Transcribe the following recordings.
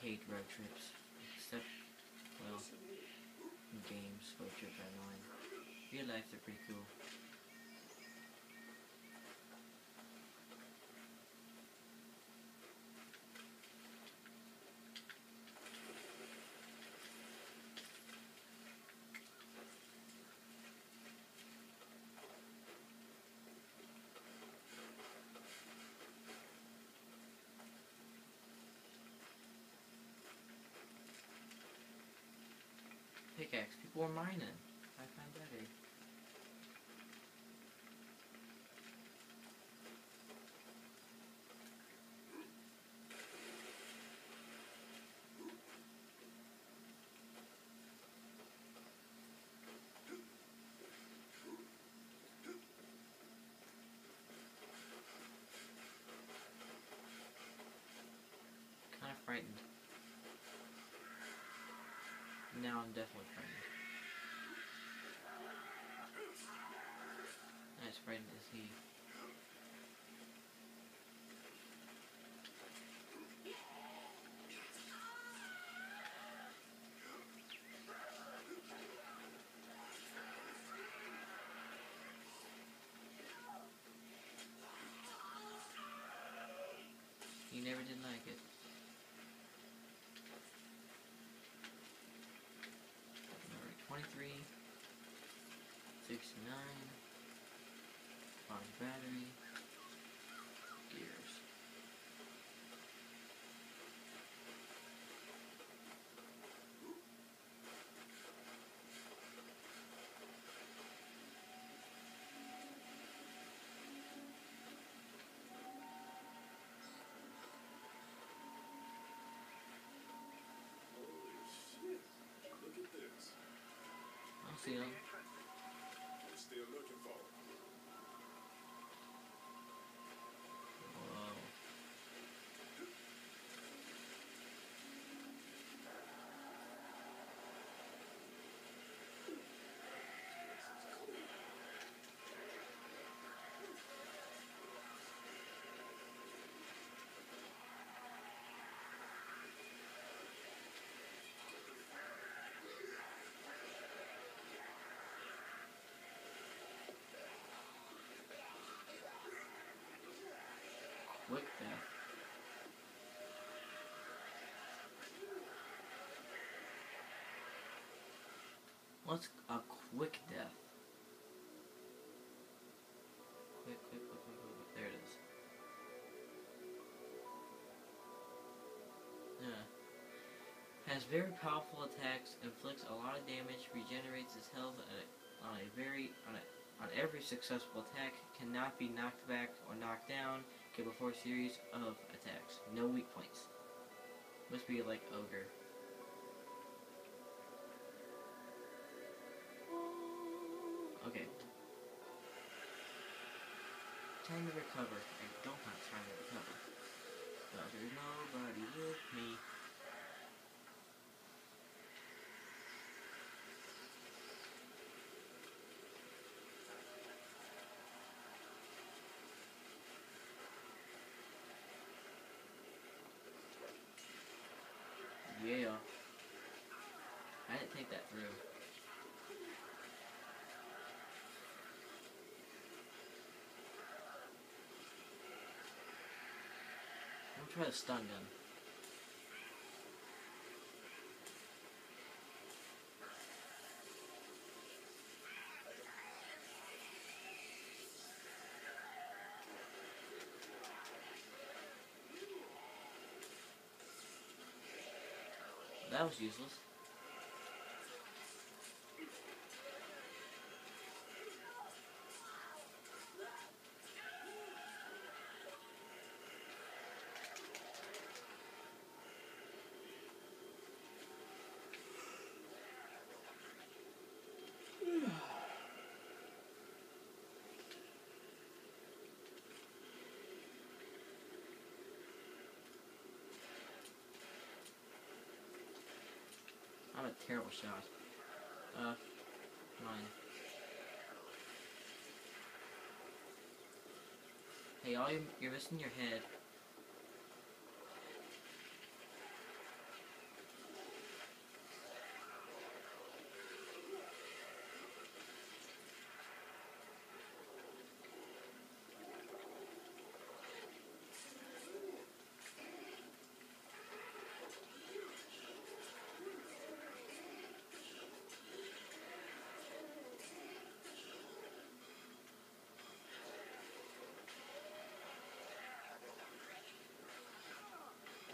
hate road trips. Except, well, in games, road trips are annoying. Real life, they're pretty cool. Pickaxe, people are mining. I find that a kind of frightened. Now I'm definitely frightened. Not as frightened as he. He never did like it. Number 23, 69, large battery, gears. I'll see them. We're still looking for him. Whoa. Quick death. What's a quick death? Quick. There it is. Yeah. Has very powerful attacks, inflicts a lot of damage, regenerates his health on every successful attack, cannot be knocked back or knocked down, get before a series of attacks. No weak points. Must be like ogre. Okay. Time to recover. I don't have time to recover. But there's nobody with me. Yeah. I didn't take that through. I'm gonna try the stun gun. That was useless. I'm a terrible shot. Mine. Hey, you're missing your head.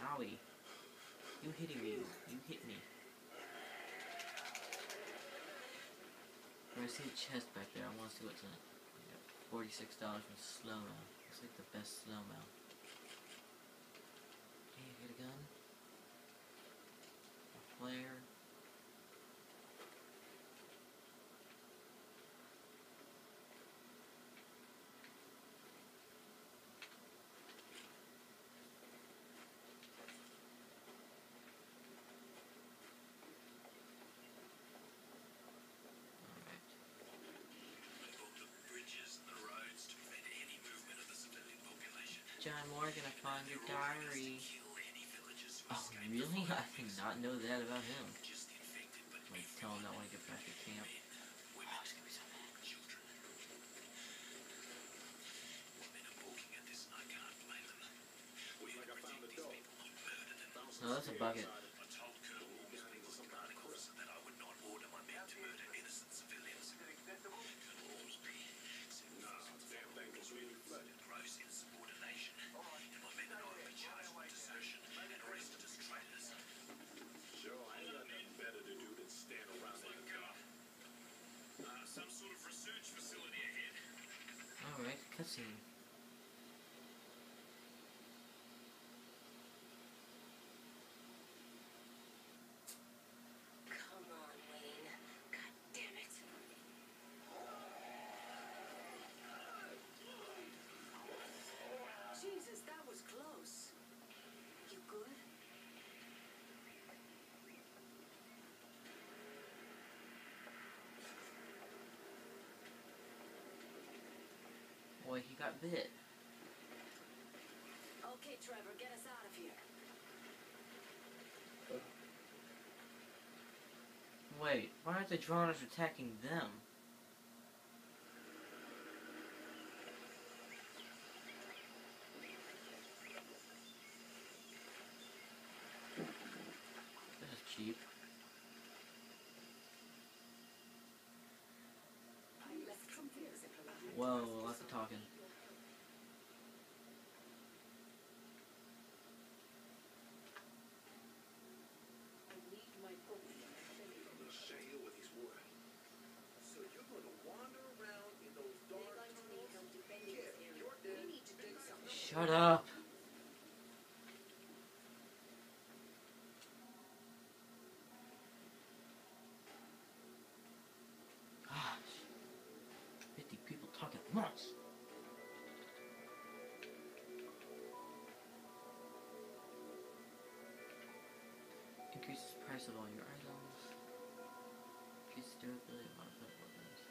Owie. You hitting me. You hit me. I see a chest back there. I want to see what's in it. $46 from slow-mo. Looks like the best slow-mo. Okay, I get a gun. A flare. John Morgan, I found your diary. Oh, really? I did not know that about him. Like, tell him I want to get back to camp. Oh, he's gonna be so mad. No, that's a bucket. Alright, cutscene. Come on, Wayne. God damn it. Jesus, that was close. You good? Boy, he got bit. Okay, Trevor, get us out of here. Wait, why aren't the drones attacking them? This is cheap. Whoa, lots of talking. Shut up! Gosh. 50 people talking at once. Increases the price of all your items. Increases durability of modified weapons.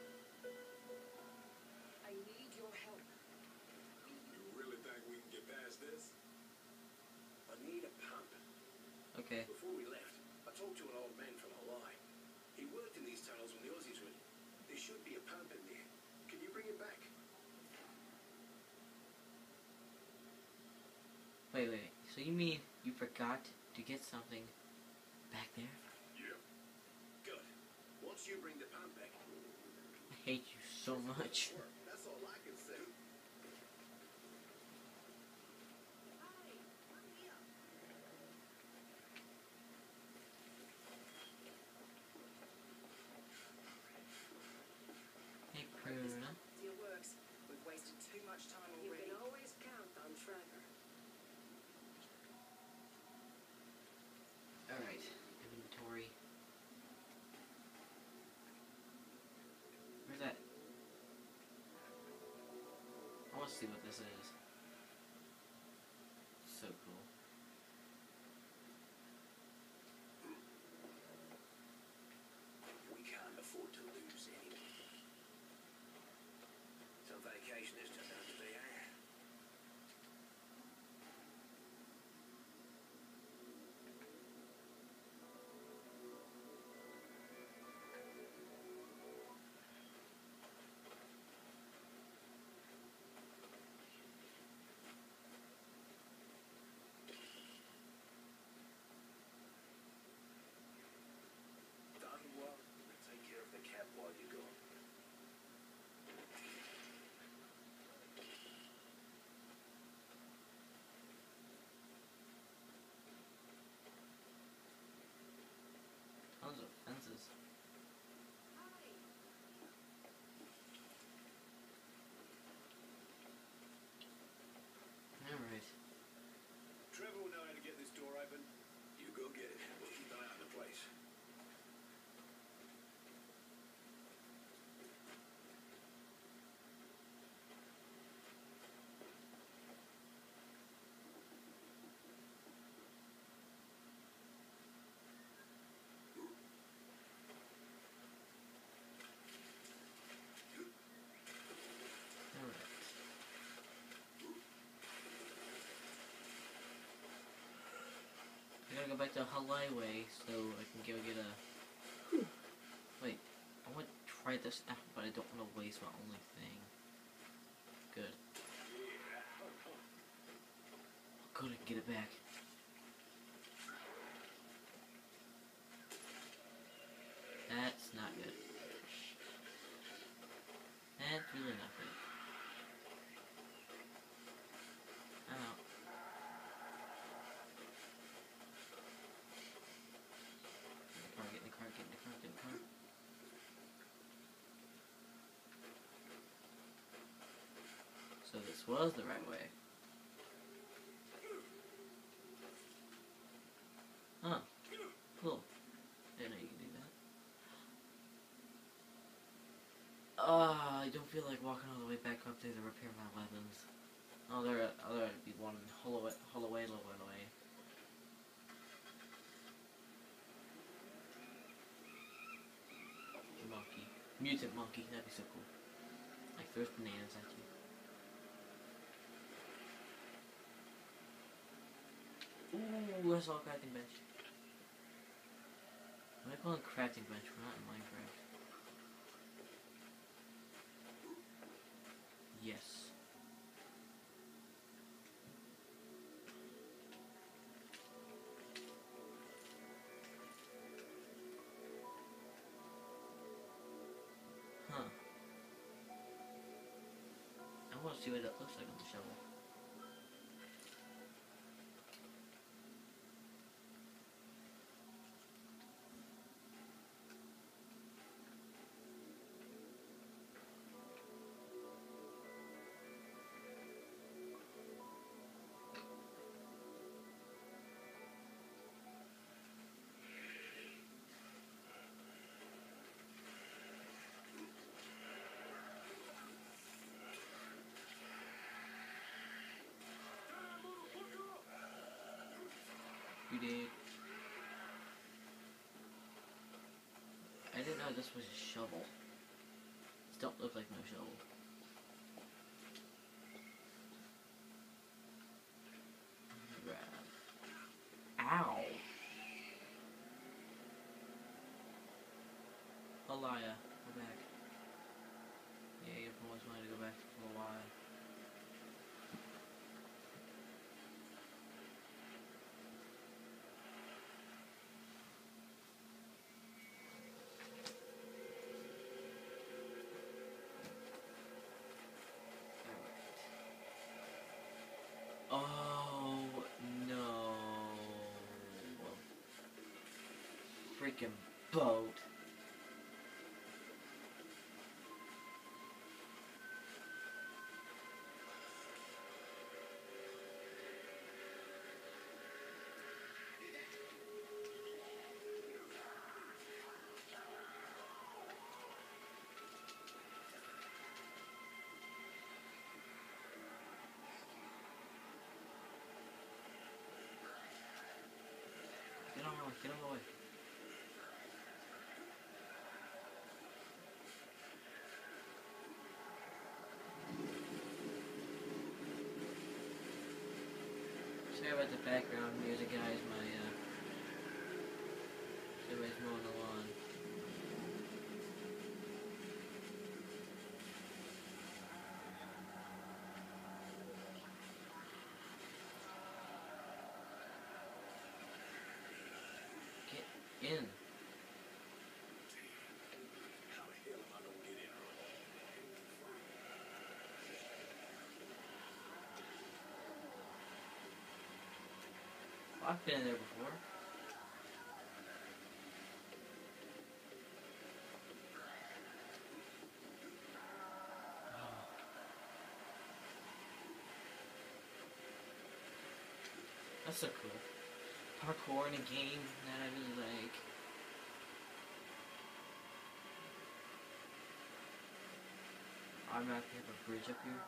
I need your help. You really think we can get past this? I need a pump. Okay. Before we left, I talked to an old man from Hawaii. He worked in these tunnels when the Aussies were. There should be a pump in there. Can you bring it back? Wait. So you mean you forgot to get something back there? Yeah. Good. Once you bring the pump back. I hate you so much. That's all I can say. Hey, Pruna. Deal works. We've wasted too much time already. You can always count on Trevor. Alright, inventory. Where's that? is. Alright. Trevor will know how to get this door open. You go get it. We'll keep an eye on the place. Alright. I gotta go back to Hawaii Way so I can go get a... Wait, I want to try this out, but I don't want to waste my only thing. Good. Good, I can get it back. That's not good. That's really not good. Ow. Get in the car, get in the car, get in the car. So this was the right way. Huh. Cool. Didn't know you could do that. I don't feel like walking all the way back up there to repair my weapons. Oh, there'd be one Holloway. Monkey. Mutant monkey, that'd be so cool. Like throws bananas at you. Ooh, that's all crafting bench. What do I call it crafting bench? We're not in Minecraft. Yes. Huh. I want to see what it looks like on the shovel. You did. I didn't know this was a shovel. This don't look like no shovel. Ow! Alaya, go back. Yeah, you always wanted to go back for a while. Oh no! Freaking boat! Get on the way, get on the way. Sorry about the background music, guys. Everybody's mowing the lawn. Get in. How the hell am I gonna get in? Well, I've been in there before. That's so cool. Parkour in a game that I really like. I'm not gonna have a bridge up here.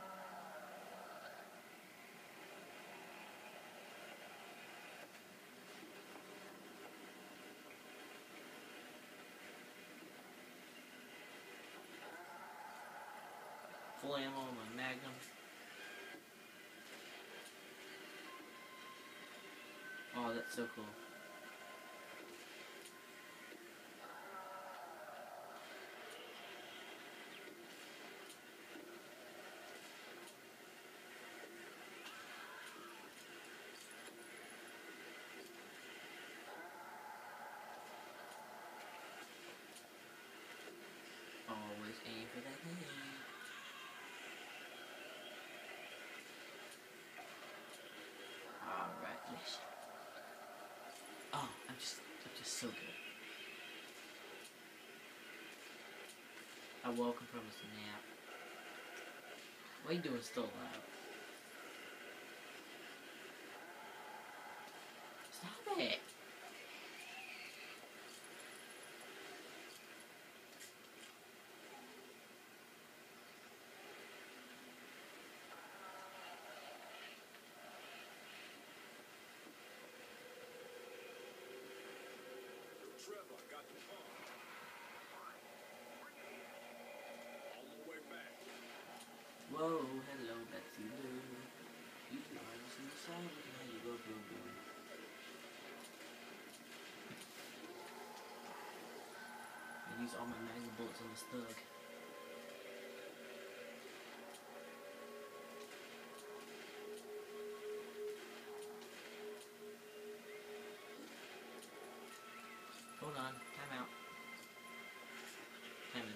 Full ammo on my Magnum. Oh, that's so cool. Always aim for that head. Alright, yes. Oh, I'm just so good. I woke up from a nap. What are you doing still loud? Stop it! Trevor, I got the pump. On my way back. Whoa, hello, Betsy Lou. You are listening to silent, now you go boom boom. I use all my magnum bullets on this thug. Hold on, time out. Time in.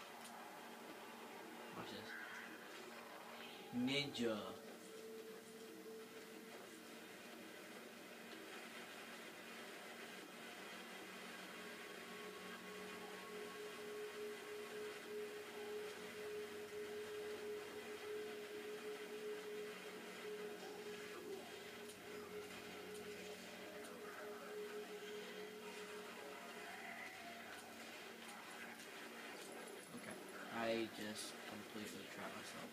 Watch this. Ninja. I just completely trapped myself.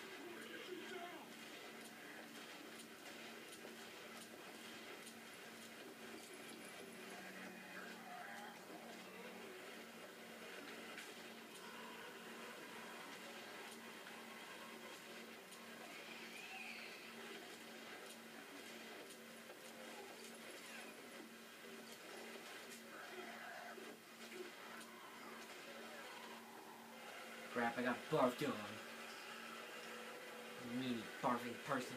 Crap, I got barfed on. Meanie barfing person.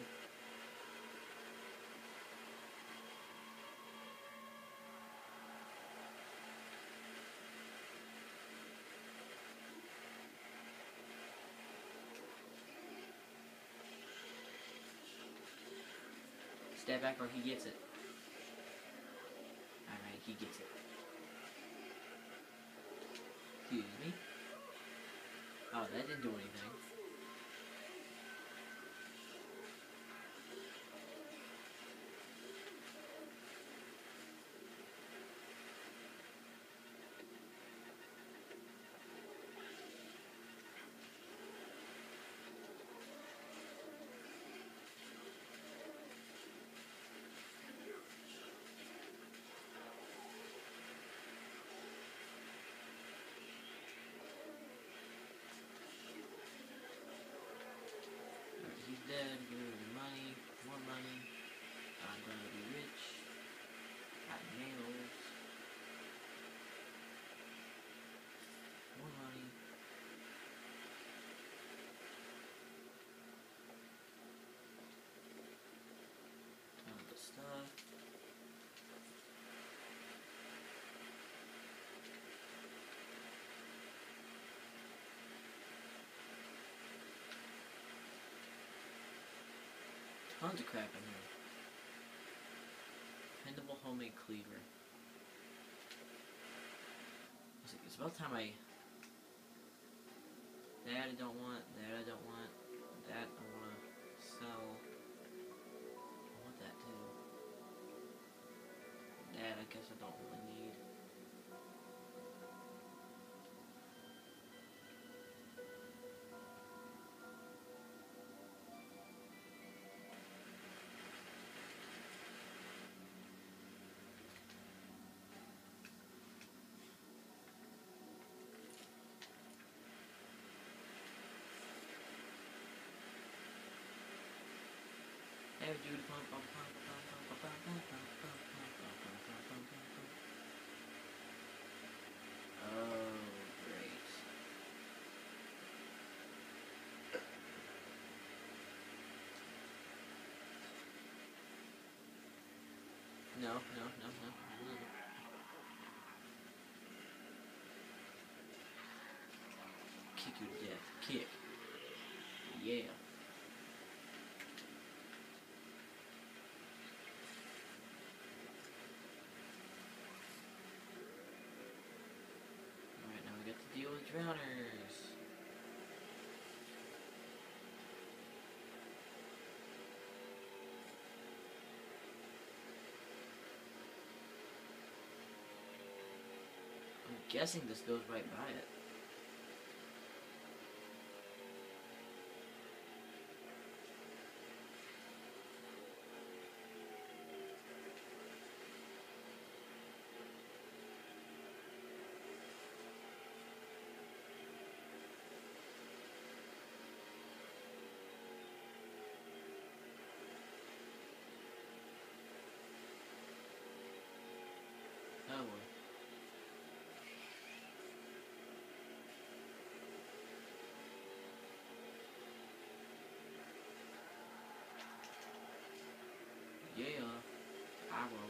Step back or he gets it. Alright, he gets it. Excuse me. Oh, that didn't do anything. He's dead, give me the money, more money, I'm gonna be rich, got nails, more money, tons of stuff, tons of crap in here. Dependable homemade cleaver. It's about time I... That I don't want, that I don't want, that I want to sell. I want that too. I guess I don't really need. Hey, Judy. Oh, great. No. Kick you to death. Kick. Yeah. Alright, now we get to deal with drowners. I'm guessing this goes right by it. Oh boy. Yeah, I will.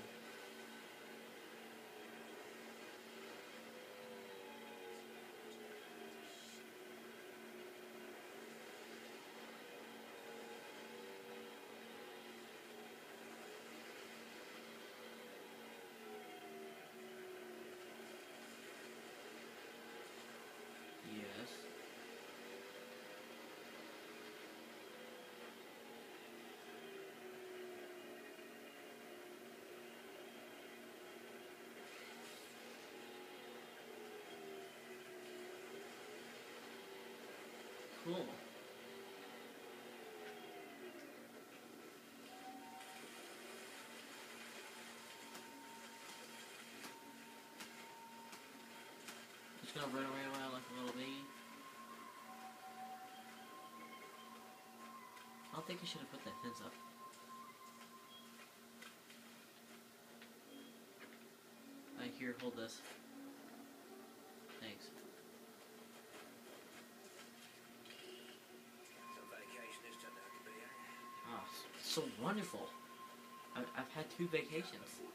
Yes. Cool. Just gonna run around like a little baby. I don't think I should have put that fence up. Here, hold this. Thanks. Some vacation this turned out to be, eh? Oh, so wonderful. I've had 2 vacations.